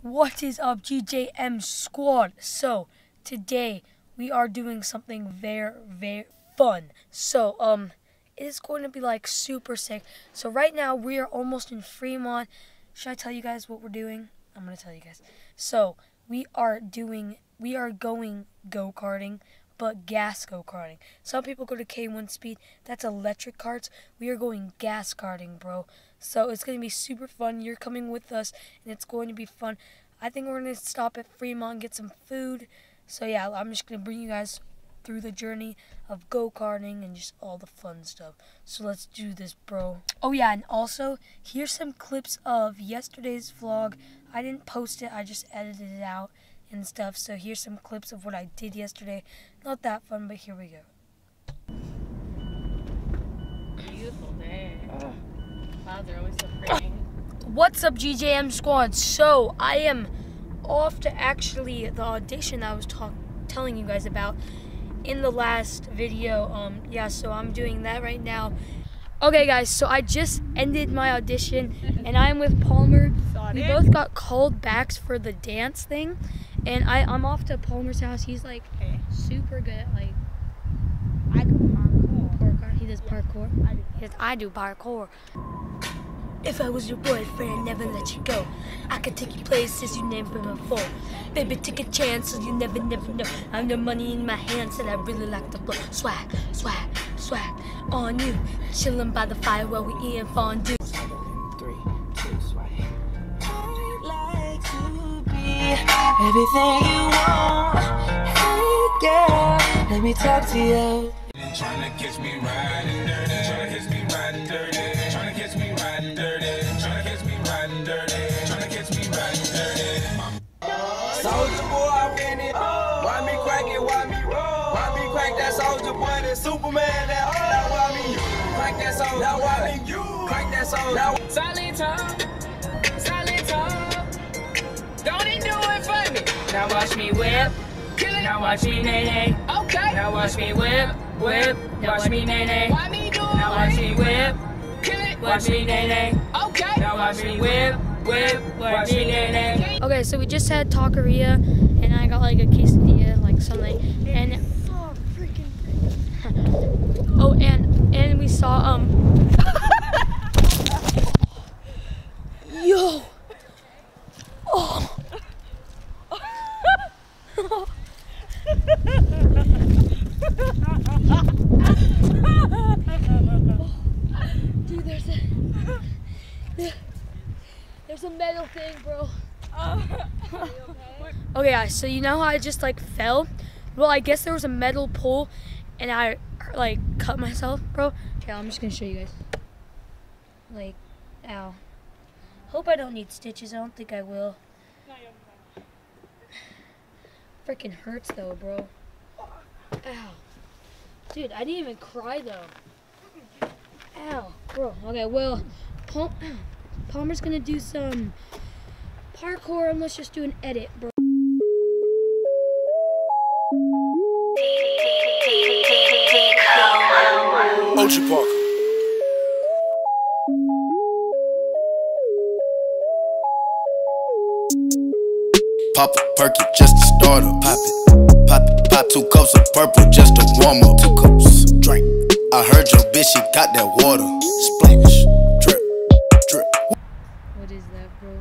What is up, GJM squad? So today we are doing something very fun. So it is going to be like super sick. So right now we are almost in Fremont. Should I tell you guys what we're doing? I'm gonna tell you guys. So we are going go-karting, but gas go-karting. Some people go to K1 speed. That's electric carts. We are going gas karting, bro. So it's going to be super fun. You're coming with us, and it's going to be fun. I think we're going to stop at Fremont and get some food. So yeah, I'm just going to bring you guys through the journey of go-karting and just all the fun stuff. So let's do this, bro. Oh yeah, and also, here's some clips of yesterday's vlog. I didn't post it. I just edited it out and stuff. So here's some clips of what I did yesterday. Not that fun, but here we go. Beautiful day. Clouds are always so pretty. What's up, GJM squad? So I am off to actually the audition I was telling you guys about in the last video. Yeah, so I'm doing that right now. Okay guys, so I just ended my audition and I'm with Palmer. We both got called back for the dance thing, and I'm off to Palmer's house. He's like super good at like I do parkour. He does parkour. Yes, I do parkour. If I was your boyfriend, never let you go. I could take you places you never been before. Baby, take a chance, so you never know. I'm the money in my hands, and I really like to blow. Swag, swag, swag on you. Chillin' by the fire while we eating fondue. 3, 2, swag. I'd like to be everything you want. Hey, girl, let me talk to you. Tryna catch me riding dirty, tryna catch me riding dirty, tryna catch me riding dirty, tryna catch me riding dirty, tryna catch me riding dirty. Soldier boy, I win it. Why me crack it? Why me roll? Why me crack that soldier boy? That Superman, that now why me crack that soldier? Now why me crack that soldier? Now Silent talk. Don't it do it for me? Now watch me whip. Now watch me nay. Okay. Now watch me whip. Now watch me nay. Why me do it? Now watch me whip. Watch me nay. Okay. Now watch me whip. Watch me nay. Okay, so we just had taqueria, and I got like a quesadilla, like something, and oh, and we saw yo, oh. Dude, there's a metal thing, bro. Okay, guys, so you know how I just like fell? Well, I guess there was a metal pole and I like cut myself, bro. Okay, I'm just gonna show you guys. Like, ow. Hope I don't need stitches. I don't think I will. Freaking hurts though, bro. Ow. Dude, I didn't even cry though. Ow, bro. Okay, well, Palmer's gonna do some parkour, and let's just do an edit, bro. Ocean Park. Pop a perky just to start up. Pop it. Pop 2 cups of purple just to warm up. 2 cups. Drink. I heard your bitch, she got that water. Splash. Drip. Drip. What is that, bro?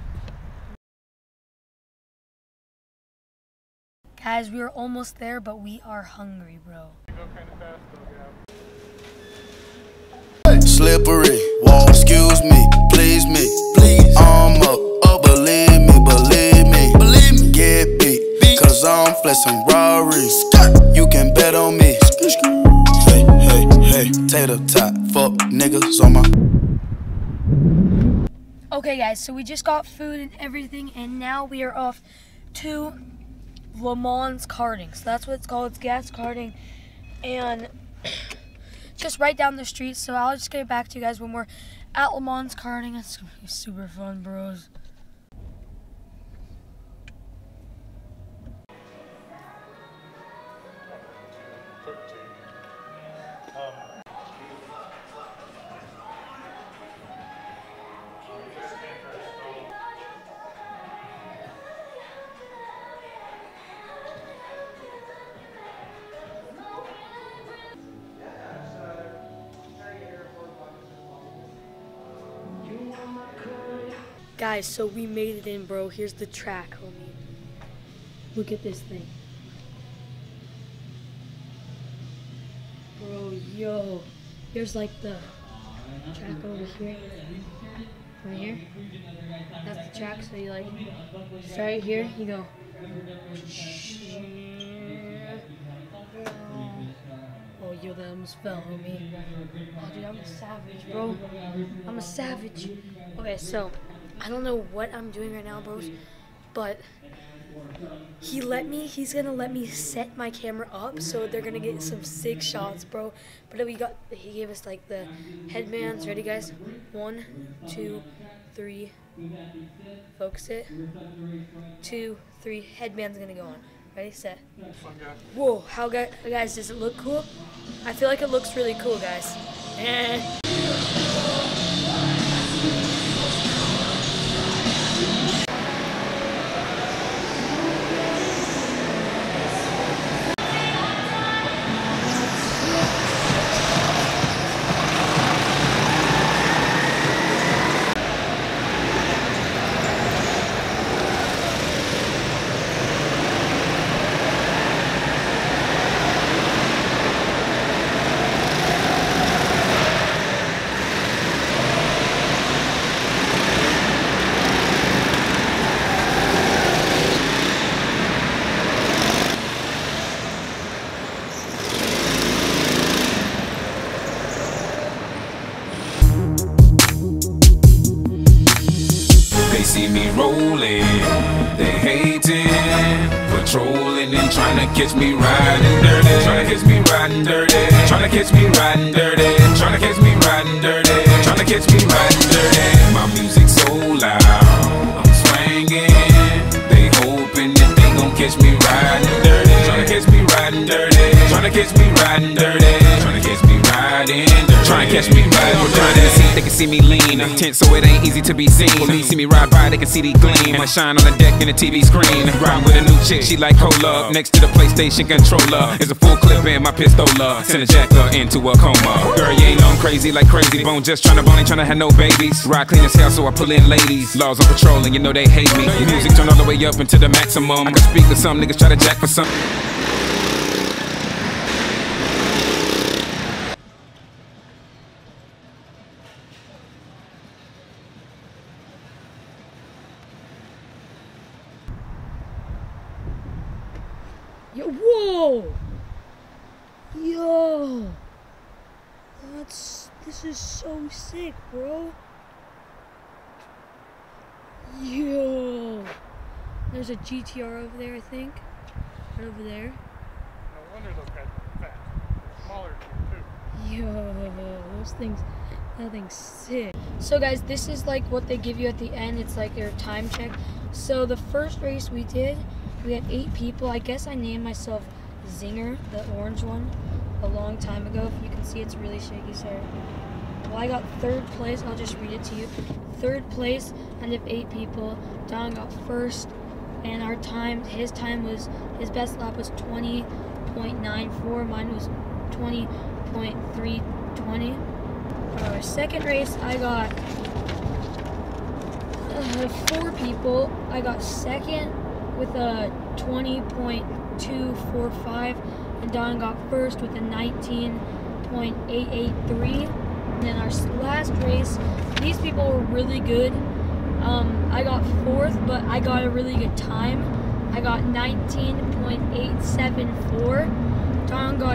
Guys, we are almost there, but we are hungry, bro. Slippery. Whoa. Excuse me. Please me. Please. I'm up. Believe me. Get beat. Cause I'm flexing Rarries. You can bet on me. Hey. Tater tot. Fuck niggas on my. Okay, guys, so we just got food and everything, and now we are off to Le Mans karting. So that's what it's called. It's gas karting, and just right down the street. So I'll just get back to you guys when we're at Le Mans karting. It's gonna be super fun, bros. Guys, so we made it in, bro. Here's the track, homie. Look at this thing. Bro, yo. Here's like the track over here. Right here. That's the track, so you like start right here, you go. Oh, yo, that almost fell, homie. Oh, dude, I'm a savage, bro. I'm a savage. Okay, so I don't know what I'm doing right now, bros, but he's gonna let me set my camera up, so they're gonna get some sick shots, bro. But he gave us like the headbands. Ready, guys? 1, 2, 3. Focus it. 2, 3. Headband's gonna go on. Ready, set. Whoa, guys, does it look cool? I feel like it looks really cool, guys. They see me rolling, they hating, patrolling and trying to catch me riding dirty, trying to catch me riding dirty, trying to catch me riding dirty, trying to catch me riding dirty, trying to catch me riding dirty. My music's so loud, I'm swinging, they hoping that they gon' catch me riding dirty, trying to catch me riding dirty, trying to catch me riding dirty, trying to catch me riding dirty, trying to catch me riding dirty. They can see me lean, tense so it ain't easy to be seen. Police see me ride by, they can see the gleam. I shine on the deck in the TV screen. Ride with a new chick, she like cola. Next to the PlayStation controller is a full clip in my pistola. Send a jacker into a coma. Girl, you ain't on crazy like Crazy Bone, just tryna bone, ain't tryna have no babies. Ride clean as hell, so I pull in ladies. Laws on patrol, and you know they hate me. Music turned all the way up into the maximum. I can speak to some niggas, try to jack for some. Yo, whoa! Yo! This is so sick, bro. Yo! There's a GTR over there, I think. Right over there. No wonder those guys are fat. They're smaller too. Yo, that thing's sick. So guys, this is like what they give you at the end. It's like their time check. So the first race we did, we had 8 people. I guess I named myself Zinger, the orange one, a long time ago. If you can see, it's really shaky, sorry. Well, I got 3rd place. I'll just read it to you. 3rd place out of 8 people. Don got 1st, and our time, his best lap was 20.94. Mine was 20.320. Our 2nd race, I got 4 people. I got 2nd with a 20.245, and Don got 1st with a 19.883. And then our last race, these people were really good. I got 4th, but I got a really good time. I got 19.874. Don got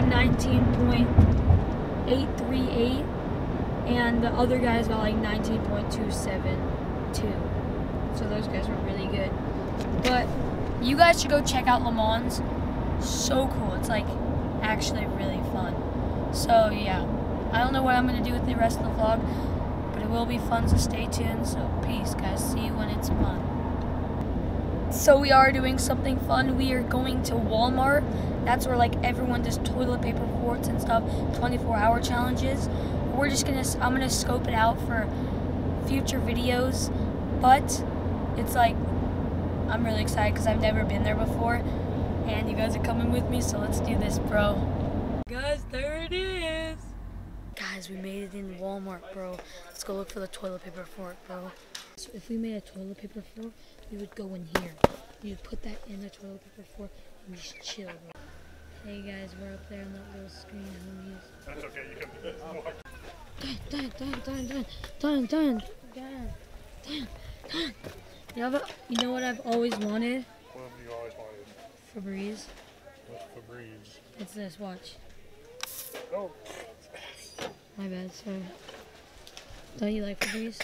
19.838, and the other guys got like 19.272. So those guys were really good. But you guys should go check out Le Mans. So cool. It's like actually really fun. So yeah, I don't know what I'm going to do with the rest of the vlog, but it will be fun, so stay tuned. So peace, guys. See you when it's fun. So we are doing something fun. We are going to Walmart. That's where like everyone does toilet paper forts and stuff, 24-hour challenges. I'm gonna scope it out for future videos, but it's like, I'm really excited because I've never been there before, and you guys are coming with me, so let's do this, bro. Guys, there it is. Guys, we made it in Walmart, bro. Let's go look for the toilet paper fort, bro. So if we made a toilet paper floor, we would go in here. We would put that in the toilet paper floor and we just chill, bro. Hey guys, we're up there on that little screen, homies. That's okay, you can walk. Done. You know what I've always wanted? What have you always wanted? Febreze. What's Febreze? It's this, watch. Oh. My bad, sorry. Don't you like Febreze?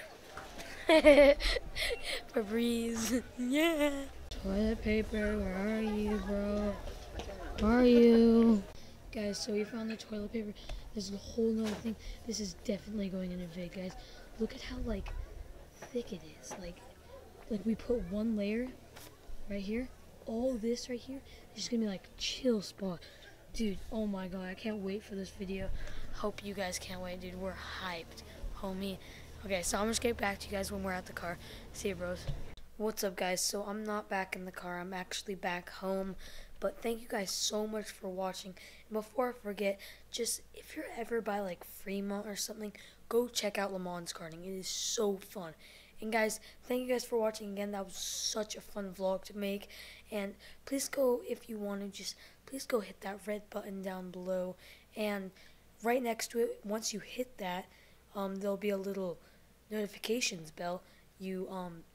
Febreze, yeah. Toilet paper, where are you, bro? Where are you? Guys, so we found the toilet paper. There's a whole nother thing. This is definitely going in a vid, guys. Look at how, like, thick it is. Like we put one layer right here. All this right here is just gonna be like chill spot. Dude, oh my god, I can't wait for this video. Hope you guys can't wait, dude. We're hyped, homie. Okay, so I'm just getting back to you guys when we're at the car. See you, bros. What's up, guys? So I'm not back in the car. I'm actually back home. But thank you guys so much for watching. And before I forget, just if you're ever by like Fremont or something, go check out Le Mans karting. It is so fun. And guys, thank you guys for watching again. That was such a fun vlog to make. And please go, if you want to, just please go hit that red button down below. And right next to it, once you hit that, there'll be a little notifications bell. You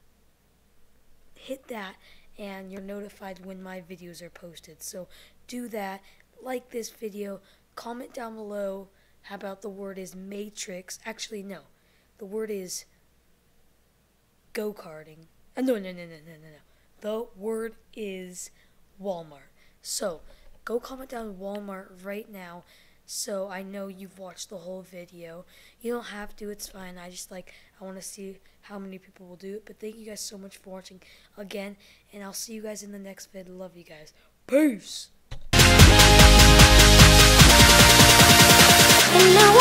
hit that and you're notified when my videos are posted. So do that, like this video, comment down below how about the word is Matrix. Actually, no, the word is go-karting. No. The word is Walmart. So go comment down Walmart right now so I know you've watched the whole video. You don't have to, it's fine. I want to see how many people will do it. But thank you guys so much for watching again, and I'll see you guys in the next vid. Love you guys. Peace. And now